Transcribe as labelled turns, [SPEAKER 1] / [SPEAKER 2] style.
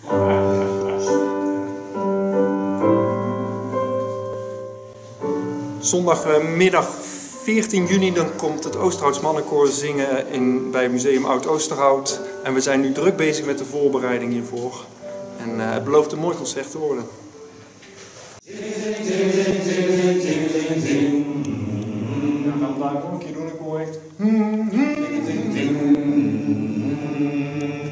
[SPEAKER 1] Zondagmiddag 14 juni dan komt het Oosterhouds Mannenkoor zingen bij Museum Oud-Oosterhout. En we zijn nu druk bezig met de voorbereiding hiervoor. En het belooft een mooi concert te worden. We gaan het daar nog een keer doen, ik hoor echt.